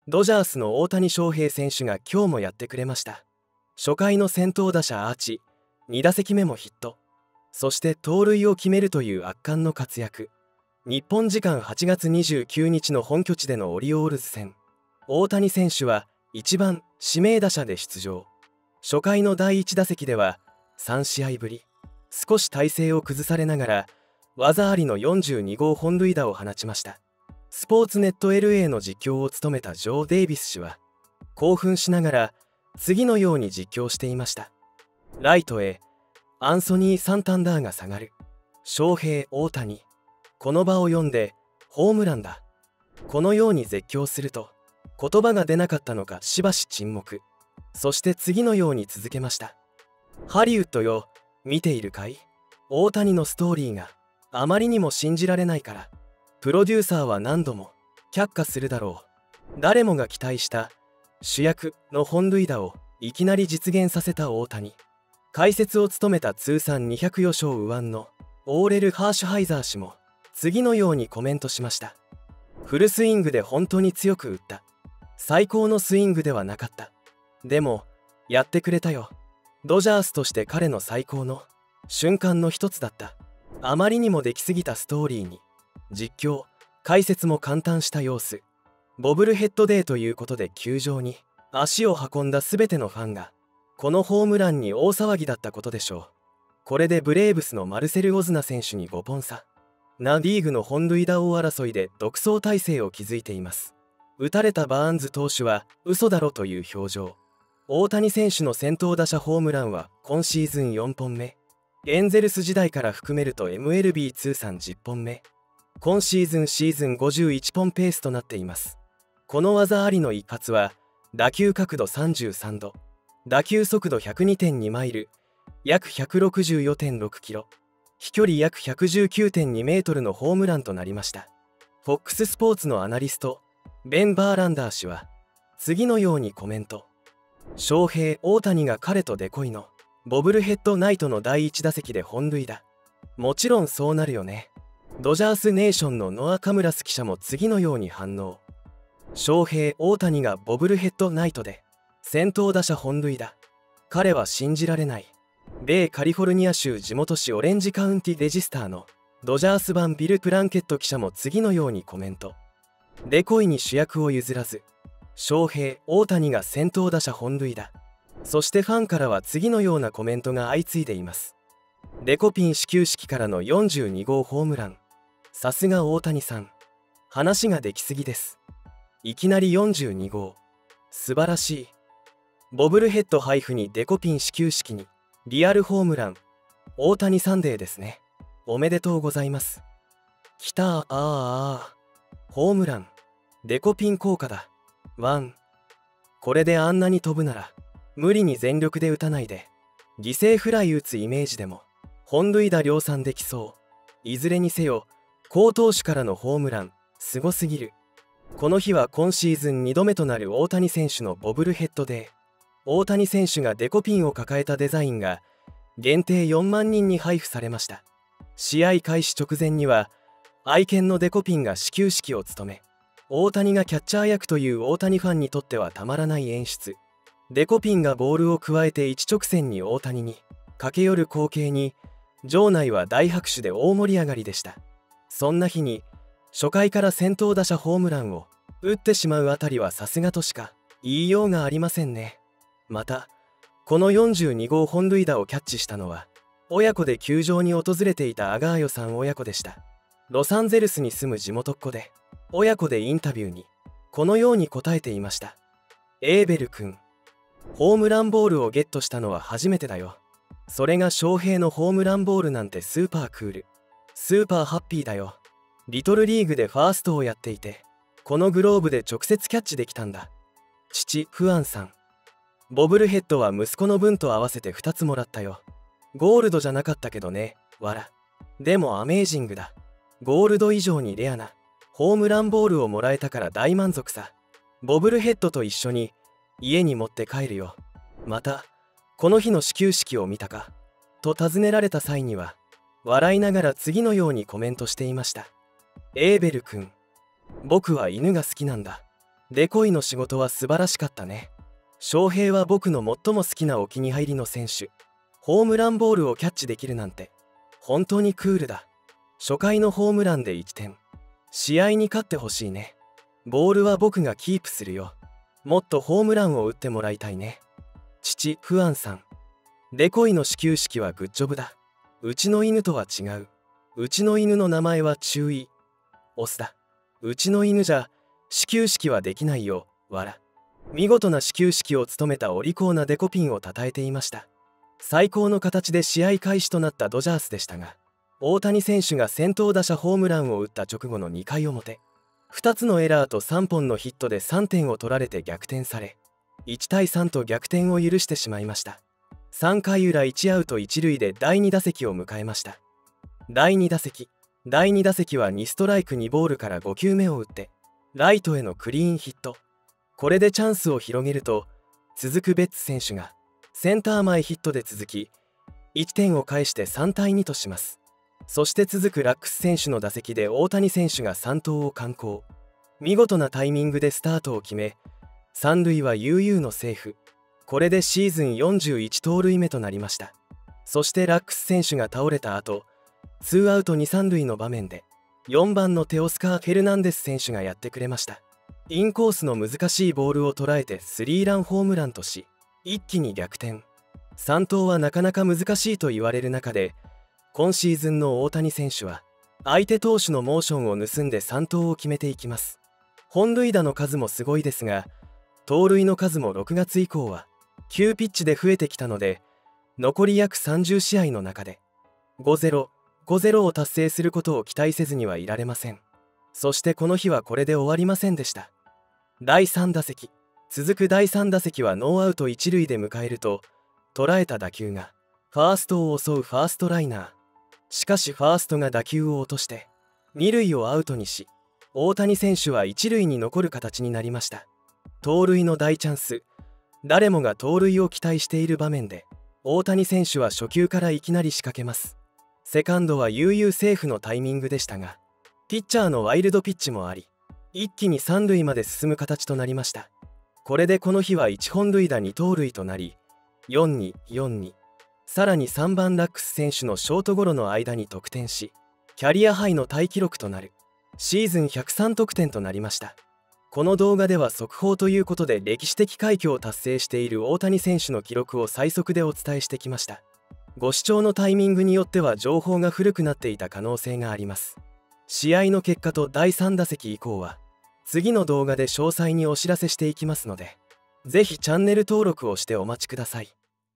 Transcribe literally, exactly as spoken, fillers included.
ドジャースの大谷翔平選手が今日もやってくれました。初回の先頭打者アーチ、に打席目もヒット、そして盗塁を決めるという圧巻の活躍。日本時間はちがつにじゅうくにちの本拠地でのオリオールズ戦、大谷選手はいちばん指名打者で出場。初回のだいいち打席ではさんしあいぶり、少し体勢を崩されながら技ありのよんじゅうにごう本塁打を放ちました。スポーツネット エルエー の実況を務めたジョー・デイビス氏は興奮しながら次のように実況していました。ライトへアンソニー・サンタンダーが下がる。翔平大谷、この場を読んでホームランだ。このように絶叫すると言葉が出なかったのかしばし沈黙。そして次のように続けました。ハリウッドよ、見ているかい？大谷のストーリーがあまりにも信じられないからプロデューサーは何度も却下するだろう。誰もが期待した主役の本塁打をいきなり実現させた大谷。解説を務めた通算にひゃくよしょう右腕のオーレル・ハーシュハイザー氏も次のようにコメントしました。フルスイングで本当に強く打った。最高のスイングではなかった。でもやってくれたよ。ドジャースとして彼の最高の瞬間の一つだった。あまりにもできすぎたストーリーに実況解説も感嘆した様子。ボブルヘッドデーということで球場に足を運んだ全てのファンがこのホームランに大騒ぎだったことでしょう。これでブレーブスのマルセル・オズナ選手にごポン差なリーグの本塁打王争いで独走態勢を築いています。打たれたバーンズ投手は嘘だろという表情。大谷選手の先頭打者ホームランは今シーズンよんぽんめ。エンゼルス時代から含めると エムエルビー 通算じゅっぽんめ。今シーズンシーズンごじゅういっぽんペースとなっています。この技ありの一発は打球角度さんじゅうさんど、打球速度 ひゃくにてんにマイル、約 ひゃくろくじゅうよんてんろくキロ、飛距離約 ひゃくじゅうきゅうてんにメートルのホームランとなりました。フォックススポーツのアナリストベン・バーランダー氏は次のようにコメント。翔平大谷が彼とデコイのボブルヘッドナイトのだいいち打席で本塁打。もちろんそうなるよね。ドジャースネーションのノア・カムラス記者も次のように反応。翔平大谷がボブルヘッドナイトで先頭打者本塁打。彼は信じられない。米カリフォルニア州地元紙オレンジカウンティレジスターのドジャース版ビル・プランケット記者も次のようにコメント。デコイに主役を譲らず翔平大谷が先頭打者本塁打。そしてファンからは次のようなコメントが相次いでいます。デコピン始球式からのよんじゅうにごうホームラン。さすが大谷さん、話ができすぎです。いきなりよんじゅうにごう、素晴らしい。ボブルヘッド配布にデコピン始球式にリアルホームラン。大谷サンデーですね。おめでとうございます。きたーあーあーホームランデコピン効果だ。ワン。これであんなに飛ぶなら無理に全力で打たないで犠牲フライ打つイメージでも本塁打量産できそう。いずれにせよ好投手からのホームランすごすぎる。この日は今シーズンにどめとなる大谷選手のボブルヘッドデー。大谷選手がデコピンを抱えたデザインが限定よんまんにんに配布されました。試合開始直前には愛犬のデコピンが始球式を務め、大谷がキャッチャー役という大谷ファンにとってはたまらない演出。デコピンがボールをくわえて一直線に大谷に駆け寄る光景に場内は大拍手で大盛り上がりでした。そんな日に初回から先頭打者ホームランを打ってしまうあたりはさすがとしか言いようがありませんね。またこのよんじゅうにごう本塁打をキャッチしたのは親子で球場に訪れていたアガーヨさん親子でした。ロサンゼルスに住む地元っ子で親子でインタビューにこのように答えていました。エーベル君、ホームランボールをゲットしたのは初めてだよ。それが翔平のホームランボールなんてスーパークール、スーパーハッピーだよ。リトルリーグでファーストをやっていてこのグローブで直接キャッチできたんだ。父フアンさん、ボブルヘッドは息子の分と合わせてふたつもらったよ。ゴールドじゃなかったけどね、わら。でもアメージングだ。ゴールド以上にレアなホームランボールをもらえたから大満足さ。ボブルヘッドと一緒に家に持って帰るよ。またこの日の始球式を見たかと尋ねられた際には笑いながら次のようにコメントしていました。エーベル君、僕は犬が好きなんだ。 デコイの仕事は素晴らしかったね。翔平は僕の最も好きなお気に入りの選手。ホームランボールをキャッチできるなんて本当にクールだ。初回のホームランでいってん。試合に勝ってほしいね。ボールは僕がキープするよ。もっとホームランを打ってもらいたいね。父フアンさん、デコイの始球式はグッジョブだ。うちの犬とは違う。うちの犬の名前は注意オスだ。うちの犬じゃ始球式はできないよ。わら。見事な始球式を務めたお利口なデコピンを称えていました。最高の形で試合開始となったドジャースでしたが、大谷選手が先頭打者ホームランを打った直後のにかい表、ふたつのエラーとさんぽんのヒットでさんてんを取られて逆転され、いちたいさんと逆転を許してしまいました。さんかいうらいちアウトいちるいでだいに打席を迎えました。だいに打席だいに打席はにストライクにボールからごきゅうめを打ってライトへのクリーンヒット。これでチャンスを広げると、続くベッツ選手がセンター前ヒットで続き、いってんを返してさんたいにとします。そして続くラックス選手の打席で大谷選手がさんとうを敢行。見事なタイミングでスタートを決め、三塁は悠々のセーフ。これでシーズンよんじゅういちとうるいめとなりました。そしてラックス選手が倒れた後、ツーアウトにさんるいの場面でよんばんのテオスカー・フェルナンデス選手がやってくれました。インコースの難しいボールを捉えてスリーランホームランとし、一気に逆転。さんとうはなかなか難しいと言われる中で、今シーズンの大谷選手は相手投手のモーションを盗んでさんとうを決めていきます。本塁打の数もすごいですが、盗塁の数もろくがつ以降は急ピッチで増えてきたので、残り約さんじゅうしあいの中でごたいゼロ、ごたいゼロを達成することを期待せずにはいられません。そしてこの日はこれで終わりませんでした。だいさん打席、続くだいさん打席はノーアウトいちるいで迎えると、捉えた打球がファーストを襲うファーストライナー。しかしファーストが打球を落としてにるいをアウトにし、大谷選手はいちるいに残る形になりました。盗塁の大チャンス。誰もが盗塁を期待している場面で、大谷選手は初球からいきなり仕掛けます。セカンドは悠々セーフのタイミングでしたが、ピッチャーのワイルドピッチもあり、一気にさんるいまで進む形となりました。これでこの日はいちほんるいだにとうるいとなり、よんに、よんに、さらにさんばんラックス選手のショートゴロの間に得点し、キャリアハイのタイ記録となるシーズンひゃくさんとくてんとなりました。この動画では速報ということで歴史的快挙を達成している大谷選手の記録を最速でお伝えしてきました。ご視聴のタイミングによっては情報が古くなっていた可能性があります。試合の結果とだいさん打席以降は次の動画で詳細にお知らせしていきますので、ぜひチャンネル登録をしてお待ちください。